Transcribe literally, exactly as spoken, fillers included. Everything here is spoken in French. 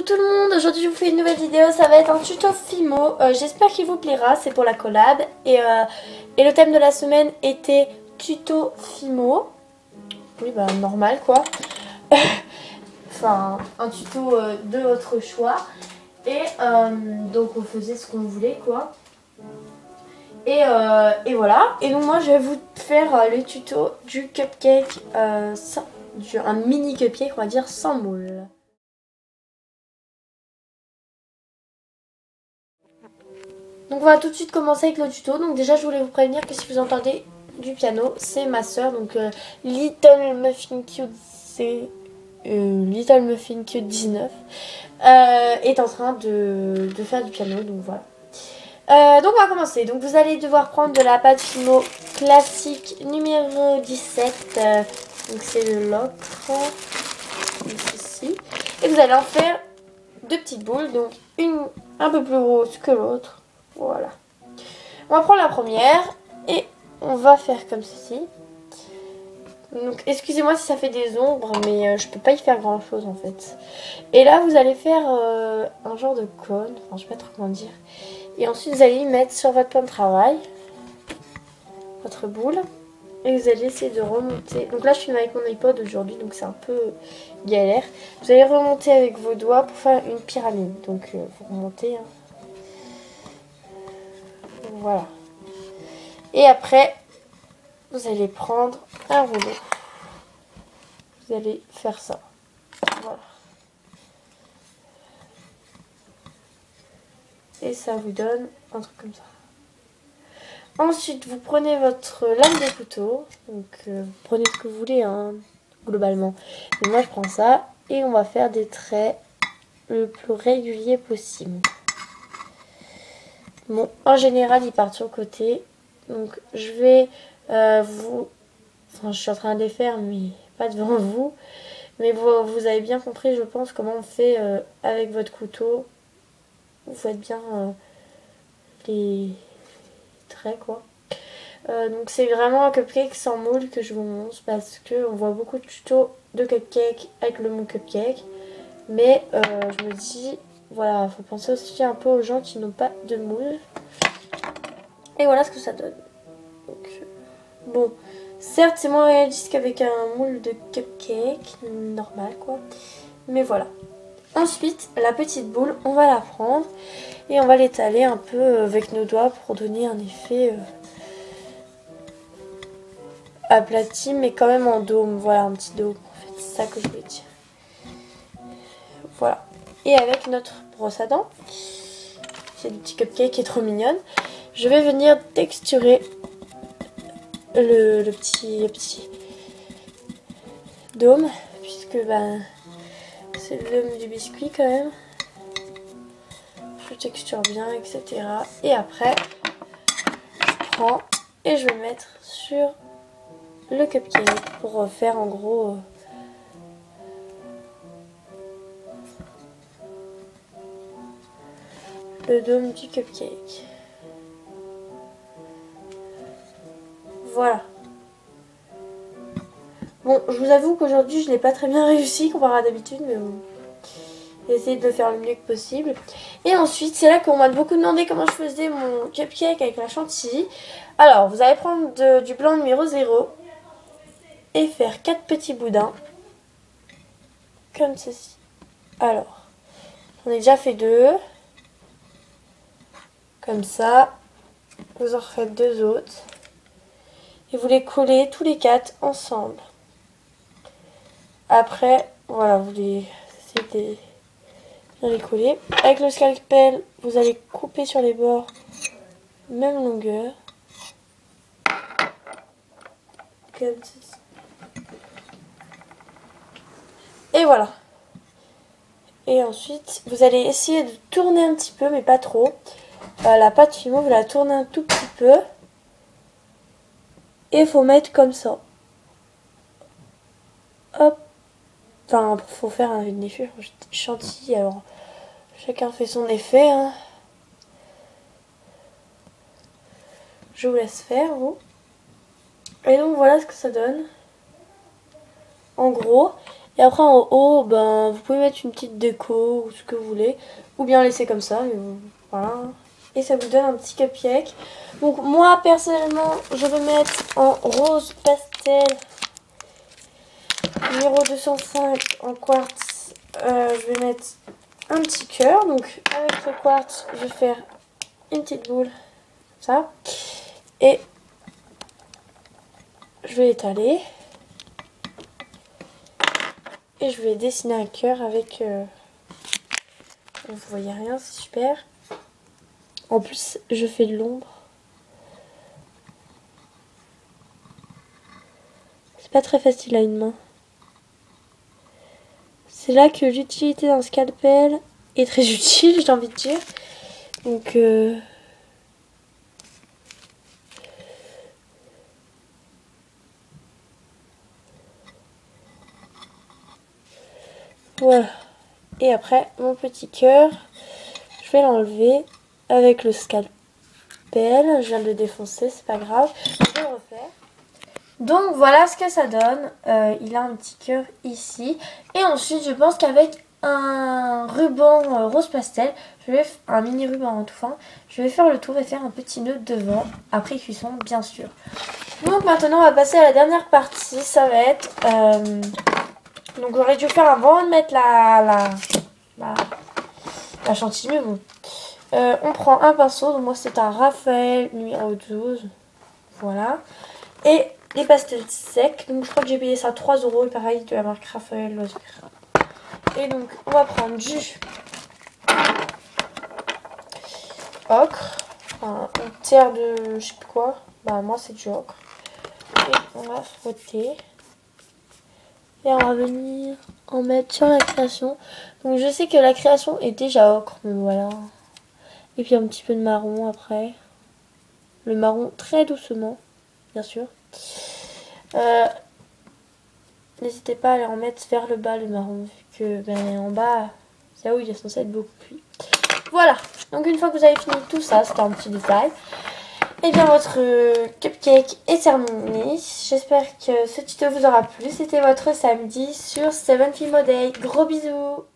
tout le monde, aujourd'hui je vous fais une nouvelle vidéo, ça va être un tuto Fimo, euh, j'espère qu'il vous plaira, c'est pour la collab et, euh, et le thème de la semaine était tuto Fimo, oui bah normal quoi, enfin un tuto euh, de votre choix et euh, donc on faisait ce qu'on voulait quoi. Et, euh, et voilà, et donc moi je vais vous faire euh, le tuto du cupcake, euh, sans, du, un mini cupcake on va dire sans moule. Donc on va tout de suite commencer avec le tuto. Donc déjà je voulais vous prévenir que si vous entendez du piano, c'est ma soeur. Donc euh, Little Muffin Cute, c'est euh, Little Muffin Cute dix-neuf euh, est en train de, de faire du piano. Donc voilà. Euh, donc on va commencer. Donc vous allez devoir prendre de la pâte Fimo classique numéro dix-sept. Euh, donc c'est le l'ocre. Ici. Et vous allez en faire deux petites boules. Donc une un peu plus grosse que l'autre. Voilà. On va prendre la première et on va faire comme ceci. Donc excusez-moi si ça fait des ombres, mais euh, je peux pas y faire grand chose en fait. Et là vous allez faire euh, un genre de cône, enfin je sais pas trop comment dire. Et ensuite vous allez y mettre sur votre plan de travail votre boule. Et vous allez essayer de remonter. Donc là je filme avec mon iPod aujourd'hui, donc c'est un peu galère. Vous allez remonter avec vos doigts pour faire une pyramide. Donc euh, vous remontez. Hein. Voilà. Et après, vous allez prendre un rouleau. Vous allez faire ça. Voilà. Et ça vous donne un truc comme ça. Ensuite, vous prenez votre lame de couteau. Donc, euh, vous prenez ce que vous voulez, hein, globalement. Mais moi, je prends ça. Et on va faire des traits le plus régulier possible. Bon, en général, ils partent sur le côté. Donc, je vais euh, vous... Enfin, je suis en train de les faire, mais pas devant vous. Mais vous, vous avez bien compris, je pense, comment on fait euh, avec votre couteau. Vous faites bien euh, les traits, quoi. Euh, donc, c'est vraiment un cupcake sans moule que je vous montre. Parce qu'on voit beaucoup de tutos de cupcake avec le moule cupcake. Mais euh, je me dis, voilà, il faut penser aussi un peu aux gens qui n'ont pas de moule. Et voilà ce que ça donne. Donc, bon, certes c'est moins réaliste qu'avec un moule de cupcake normal quoi. Mais voilà. Ensuite, la petite boule, on va la prendre et on va l'étaler un peu avec nos doigts pour donner un effet euh, aplati mais quand même en dôme. Voilà, un petit dôme en fait, c'est ça que je voulais dire. Voilà. Et avec notre brosse à dents, c'est du petit cupcake qui est trop mignonne. Je vais venir texturer le, le, petit, le petit dôme, puisque ben, c'est le dôme du biscuit quand même. Je texture bien, et cetera. Et après, je prends et je vais mettre sur le cupcake pour faire en gros... le dôme du cupcake. Voilà. Bon, je vous avoue qu'aujourd'hui, je n'ai pas très bien réussi comparé à d'habitude, mais bon. J'ai essayé de le faire le mieux que possible. Et ensuite, c'est là qu'on m'a beaucoup demandé comment je faisais mon cupcake avec la chantilly. Alors, vous allez prendre de, du blanc numéro zéro et faire quatre petits boudins. Comme ceci. Alors, j'en ai déjà fait deux. Comme ça. Vous en refaites deux autres. Et vous les collez tous les quatre ensemble. Après, voilà, vous les essayez de bien les coller. Avec le scalpel, vous allez couper sur les bords, même longueur. Comme ceci. Et voilà. Et ensuite, vous allez essayer de tourner un petit peu, mais pas trop. Euh, la pâte Fimo, vous la tournez un tout petit peu. Et il faut mettre comme ça. Hop. Enfin, il faut faire un effet chantilly. Alors, chacun fait son effet. Hein. Je vous laisse faire, vous. Et donc, voilà ce que ça donne. En gros. Et après en haut, ben, vous pouvez mettre une petite déco ou ce que vous voulez. Ou bien laisser comme ça. Et voilà. Et ça vous donne un petit cupcake. Donc moi personnellement, je vais mettre en rose pastel numéro deux cent cinq en quartz. Euh, je vais mettre un petit cœur. Donc avec le quartz, je vais faire une petite boule. Comme ça. Et je vais étaler. Et je vais dessiner un cœur avec... Euh... Vous voyez rien, c'est super. En plus, je fais de l'ombre. C'est pas très facile à une main. C'est là que l'utilité d'un scalpel est très utile, j'ai envie de dire. Donc... Euh... Voilà. Et après, mon petit cœur, je vais l'enlever avec le scalpel. Je viens de le défoncer, c'est pas grave. Je vais le refaire. Donc voilà ce que ça donne. Euh, il a un petit cœur ici. Et ensuite, je pense qu'avec un ruban euh, rose pastel, je vais un mini ruban en tout fin, je vais faire le tour et faire un petit nœud devant, après cuisson bien sûr. Donc maintenant, on va passer à la dernière partie. Ça va être... Euh, donc j'aurais dû faire avant de mettre la, la, la, la chantilly, mais bon. Euh, on prend un pinceau, donc moi c'est un Raphaël numéro douze. Voilà. Et les pastels secs, donc je crois que j'ai payé ça trois euros, et pareil de la marque Raphaël Loisirs. Et donc on va prendre du ocre, enfin une terre de je sais plus quoi, bah moi c'est du ocre. Et on va frotter. Et on va venir en mettre sur la création. Donc je sais que la création est déjà ocre, mais voilà. Et puis un petit peu de marron après. Le marron très doucement, bien sûr. Euh, N'hésitez pas à aller en mettre vers le bas le marron, vu que ben, en bas, c'est là où il est censé être beaucoup cuit. Voilà, donc une fois que vous avez fini tout ça, c'était un petit détail. Et bien votre cupcake est terminé. J'espère que ce tuto vous aura plu. C'était votre samedi sur Seven Fimo Day. Gros bisous.